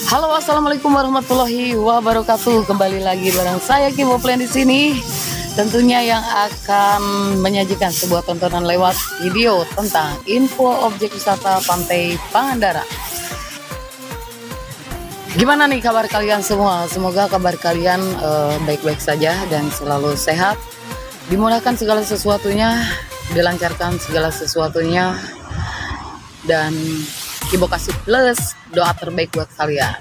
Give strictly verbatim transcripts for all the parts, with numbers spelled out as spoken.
Halo, assalamualaikum warahmatullahi wabarakatuh. Kembali lagi bareng saya Kibo Plan di sini. Tentunya yang akan menyajikan sebuah tontonan lewat video tentang info objek wisata Pantai Pangandaran. Gimana nih kabar kalian semua? Semoga kabar kalian baik-baik uh, saja dan selalu sehat. Dimudahkan segala sesuatunya, dilancarkan segala sesuatunya, dan Kibo kasih plus doa terbaik buat kalian.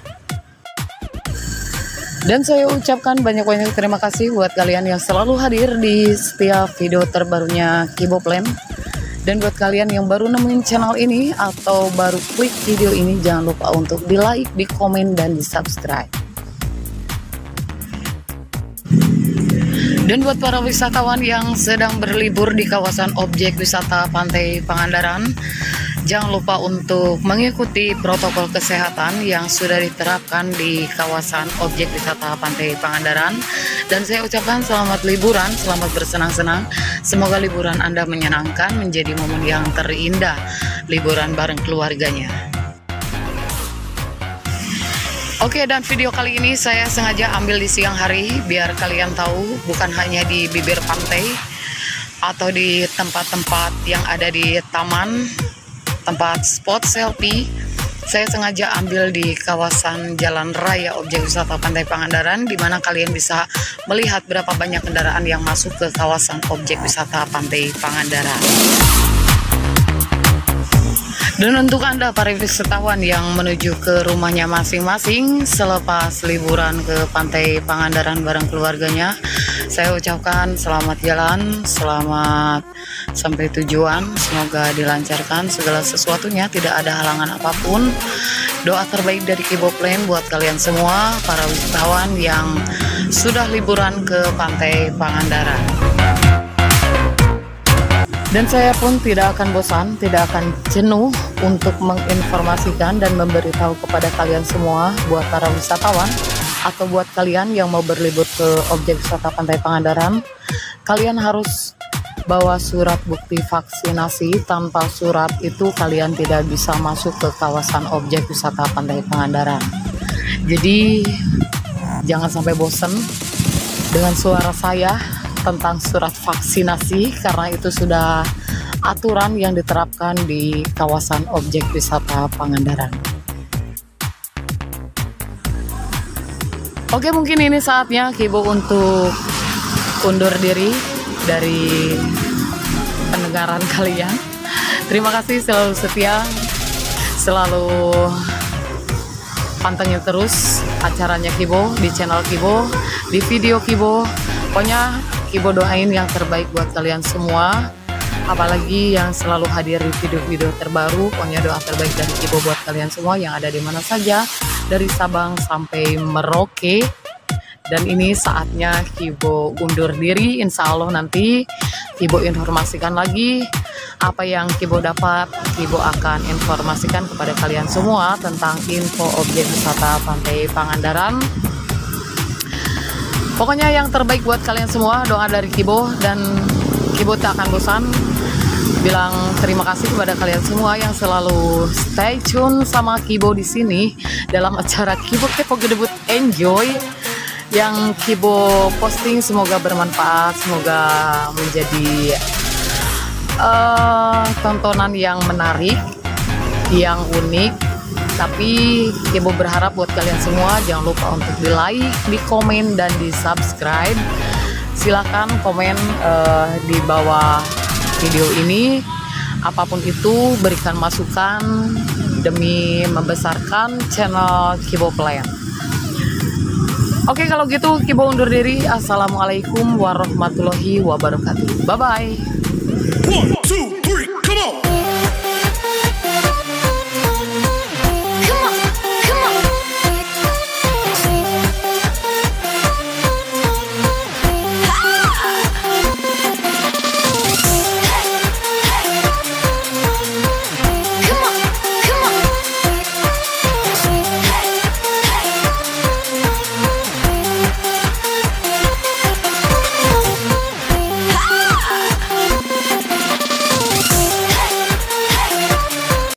Dan saya ucapkan banyak-banyak terima kasih buat kalian yang selalu hadir di setiap video terbarunya Kibo Plan. Dan buat kalian yang baru nemuin channel ini atau baru klik video ini, jangan lupa untuk di like, di komen, dan di subscribe. Dan buat para wisatawan yang sedang berlibur di kawasan objek wisata Pantai Pangandaran, jangan lupa untuk mengikuti protokol kesehatan yang sudah diterapkan di kawasan objek wisata Pantai Pangandaran. Dan saya ucapkan selamat liburan, selamat bersenang-senang. Semoga liburan Anda menyenangkan, menjadi momen yang terindah, liburan bareng keluarganya. Oke, dan video kali ini saya sengaja ambil di siang hari biar kalian tahu bukan hanya di bibir pantai atau di tempat-tempat yang ada di taman, tempat spot selfie. Saya sengaja ambil di kawasan Jalan Raya Objek Wisata Pantai Pangandaran, di mana kalian bisa melihat berapa banyak kendaraan yang masuk ke kawasan Objek Wisata Pantai Pangandaran. Dan untuk Anda para wisatawan yang menuju ke rumahnya masing-masing selepas liburan ke Pantai Pangandaran bareng keluarganya, saya ucapkan selamat jalan, selamat sampai tujuan. Semoga dilancarkan segala sesuatunya, tidak ada halangan apapun. Doa terbaik dari Kibo Plan buat kalian semua para wisatawan yang sudah liburan ke Pantai Pangandaran. Dan saya pun tidak akan bosan, tidak akan jenuh untuk menginformasikan dan memberitahu kepada kalian semua, buat para wisatawan atau buat kalian yang mau berlibur ke objek wisata Pantai Pangandaran, kalian harus bawa surat bukti vaksinasi. Tanpa surat itu kalian tidak bisa masuk ke kawasan objek wisata Pantai Pangandaran. Jadi jangan sampai bosan dengan suara saya tentang surat vaksinasi, karena itu sudah aturan yang diterapkan di kawasan objek wisata Pangandaran. Oke, mungkin ini saatnya Kibo untuk undur diri dari pendengaran kalian. Terima kasih selalu setia, selalu pantengin terus acaranya Kibo di channel Kibo, di video Kibo. Pokoknya Kibo doain yang terbaik buat kalian semua, apalagi yang selalu hadir di video-video terbaru. Pokoknya doa terbaik dari Kibo buat kalian semua yang ada di mana saja, dari Sabang sampai Merauke. Dan ini saatnya Kibo undur diri. Insya Allah nanti Kibo informasikan lagi apa yang Kibo dapat. Kibo akan informasikan kepada kalian semua tentang info objek wisata Pantai Pangandaran. Pokoknya yang terbaik buat kalian semua, doa dari Kibo, dan Kibo tak akan bosan bilang terima kasih kepada kalian semua yang selalu stay tune sama Kibo di sini dalam acara Kibo Kepo Gedebut Enjoy yang Kibo posting. Semoga bermanfaat, semoga menjadi uh, tontonan yang menarik, yang unik. Tapi Kibo berharap buat kalian semua jangan lupa untuk di like, di komen, dan di subscribe. Silahkan komen uh, di bawah video ini, apapun itu, berikan masukan demi membesarkan channel Kibo Plan. Oke, kalau gitu Kibo undur diri. Assalamualaikum warahmatullahi wabarakatuh. Bye bye. One, two, three, come on.